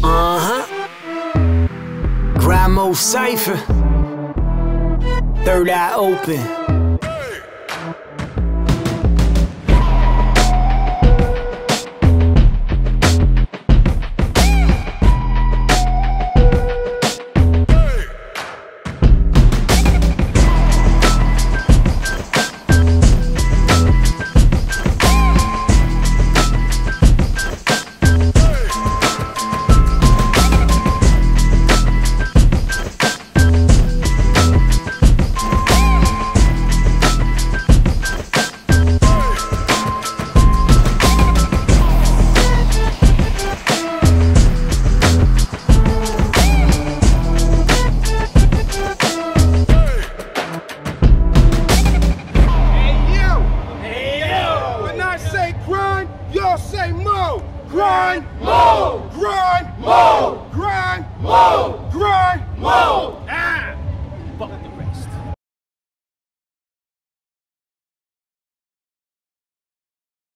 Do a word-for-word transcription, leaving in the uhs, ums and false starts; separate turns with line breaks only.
Uh-huh. Grind mode Cypher. Third eye open.
Y'all say mo, grind,
mo,
grind,
mo,
grind,
mo,
grind,
mo.